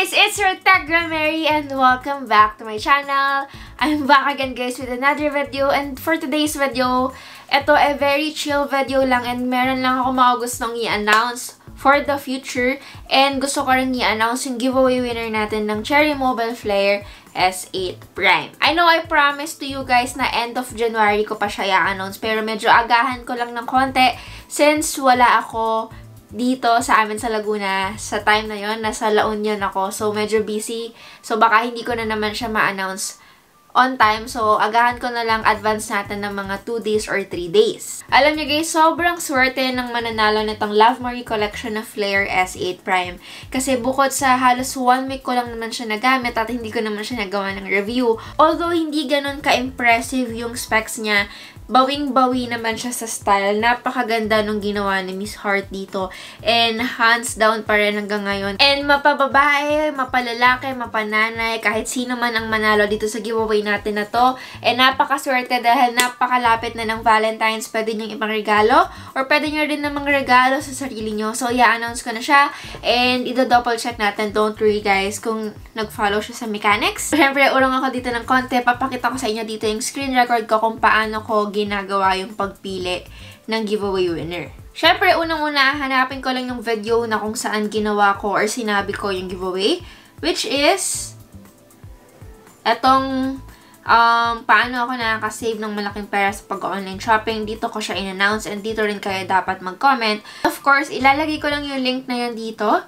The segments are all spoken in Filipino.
guys! It's your Tegra Mary and welcome back to my channel. I'm back again guys with another video, and for today's video, ito ay very chill video lang and meron lang ako mga gustong i-announce for the future, and gusto ko rin i-announce yung giveaway winner natin ng Cherry Mobile Flare S8 Prime. I know I promised to you guys na end of January ko pa siya i-announce, pero medyo agahan ko lang ng konti since wala ako dito sa amin sa Laguna. Sa time na yon nasa La Union ako. So, medyo busy. So, baka hindi ko na naman siya ma-announce on time. So, agahan ko na lang advance natin ng mga 2 days or 3 days. Alam niyo guys, sobrang swerte ng mananalo nitong Love Marie Collection na Flare S8 Prime. Kasi bukod sa halos 1 week ko lang naman siya nagamit at hindi ko naman siya nagawa ng review. Although, hindi ganun ka-impressive yung specs niya, bawing-bawi naman siya sa style. Napakaganda nung ginawa ni Miss Heart dito. And hands down pa rin hanggang ngayon. And mapababae, mapalalaki, mapananay, kahit sino man ang manalo dito sa giveaway natin na to. And napakaswerte dahil napakalapit na ng Valentine's. Pwede nyo ipang regalo or pwede nyo rin namang regalo sa sarili nyo. So, i-announce ko na siya. And i-double check natin. Don't worry guys kung nag-follow siya sa mechanics. Siyempre, urong ako dito ng konti. Papakita ko sa inyo dito yung screen record ko kung paano ko ginagawa yung pagpili ng giveaway winner. Siyempre, unang-una, hanapin ko lang yung video na kung saan ginawa ko or sinabi ko yung giveaway, which is etong paano ako nakaka-save ng malaking pera sa pag-online shopping. Dito ko siya in-announce and dito rin kayo dapat mag-comment. Of course, ilalagay ko lang yung link na yun dito.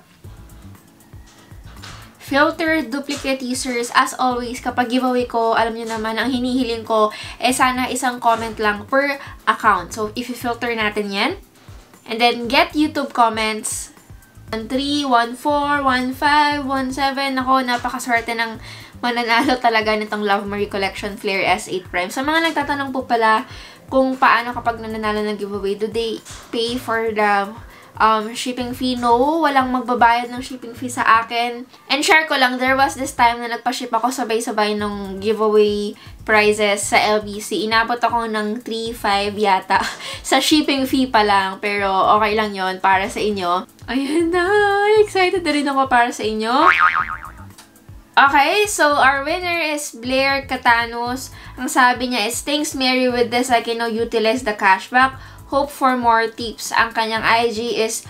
Filter duplicate users, as always, kapag giveaway ko, alam niyo naman, ang hinihiling ko, sana isang comment lang per account. So, if i-filter natin yan, and then get YouTube comments, 1, 3, 1, 4, 1, 5, 1, 7, ako, napakaswerte ng mananalo talaga nitong Love Marie Collection Flare S8 Prime. Sa mga nagtatanong po pala kung paano kapag nananalo ng giveaway, do they pay for the shipping fee? No, walang magbabayad ng shipping fee sa akin. And share ko lang, there was this time na nagpa-ship ako sabay-sabay ng giveaway prizes sa LBC. Inabot ako ng 3-5 yata sa shipping fee pa lang. Pero okay lang yon para sa inyo. Ayan na! Excited na rin ako para sa inyo. Okay, so our winner is Blair Catanos. Ang sabi niya is, "Thanks Mary, with this I can now utilize the cashback. Hope for more tips." Ang kanyang IG is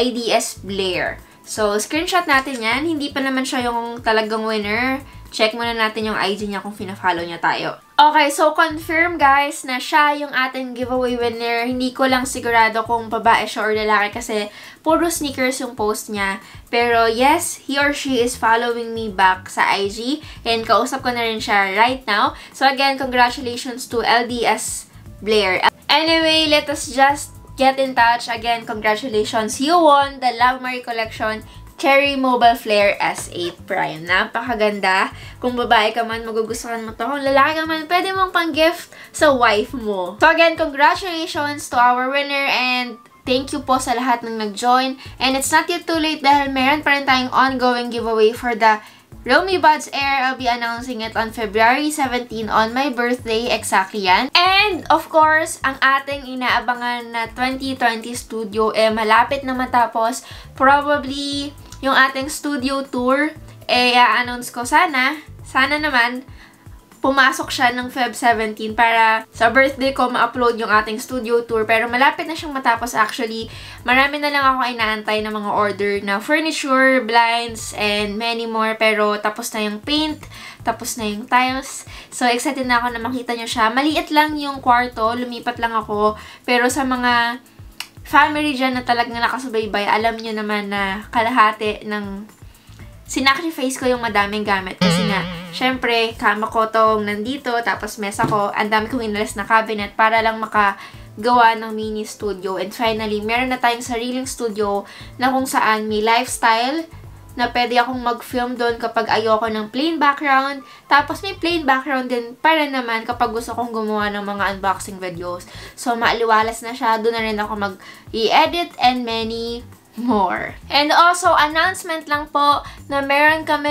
IDS Blair. So, screenshot natin yan. Hindi pa naman siya yung talagang winner. Check muna natin yung IG niya kung fina-follow niya tayo. Okay, so confirm guys na siya yung ating giveaway winner. Hindi ko lang sigurado kung babae siya or lalaki kasi puro sneakers yung post niya. Pero yes, he or she is following me back sa IG. And kausap ko na rin siya right now. So again, congratulations to LDS Blair. Anyway, let us just get in touch. Again, congratulations. You won the Love Marie Collection Cherry Mobile Flare S8 Prime. Napakaganda. Kung babae ka man, magugustuhan mo to. Kung lalaki ka man, pwede mong pang-gift sa wife mo. So again, congratulations to our winner and thank you po sa lahat ng nag-join. And it's not yet too late dahil meron pa rin tayong ongoing giveaway for the Realme Buds Air. I'll be announcing it on February 17 on my birthday. Exactly yan. And, of course, ang ating inaabangan na 2020 studio malapit na matapos. Probably, yung ating studio tour, i-announce ko sana naman, pumasok siya ng Feb 17 para sa birthday ko ma-upload yung ating studio tour. Pero malapit na siyang matapos actually. Marami na lang ako inaantay ng mga order na furniture, blinds, and many more. Pero tapos na yung paint, tapos na yung tiles. So excited na ako na makita nyo siya. Maliit lang yung kwarto, lumipat lang ako. Pero sa mga family dyan na talagang nakasubaybay, alam nyo naman na kalahati ng sinacrifice ko yung madaming gamit. Kasi nga, syempre, kama ko tong nandito, tapos mesa ko, ang dami kong inalis na cabinet para lang makagawa ng mini studio. And finally, meron na tayong sariling studio na kung saan may lifestyle na pwede akong mag-film doon kapag ayoko ng plain background. Tapos may plain background din para naman kapag gusto kong gumawa ng mga unboxing videos. So, maaliwalas na siya. Doon na rin ako mag-i-edit and many more. And also, announcement lang po na meron kaming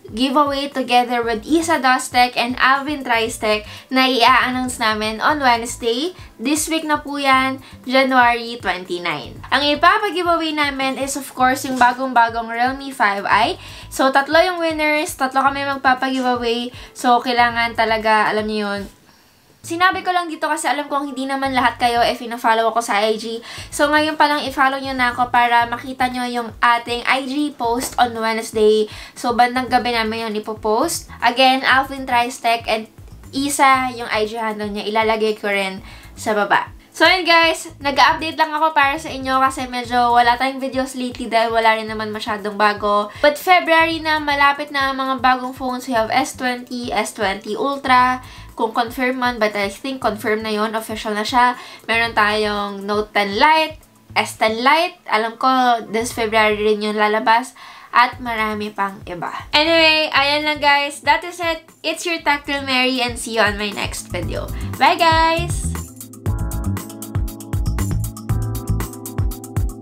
giveaway together with Isa Dostek and Alvin Tristec na i-announce namin on Wednesday. This week na po yan, January 29. Ang ipapag-giveaway namin is of course yung bagong-bagong Realme 5i. So, tatlo yung winners, tatlo kami magpapag-giveaway. So, kailangan talaga, alam niyo yun, sinabi ko lang dito kasi alam kong hindi naman lahat kayo if ina-follow ako sa IG. So, ngayon pa lang i-follow nyo na ako para makita nyo yung ating IG post on Wednesday. So, bandang gabi namin yung ipopost. Again, Alvin Tristec and Isa yung IG handle niya. Ilalagay ko rin sa baba. So, yun guys, nag-update lang ako para sa inyo kasi medyo wala tayong videos lately dahil wala rin naman masyadong bago. But February na, malapit na ang mga bagong phones. We have S20, S20 Ultra, kung confirm man, but I think confirm na yon, official na siya. Meron tayong Note 10 Lite, S10 Lite, alam ko this February rin yung lalabas, at marami pang iba. Anyway, ayan lang guys, that is it. It's your Tech Girl Mary and see you on my next video. Bye guys!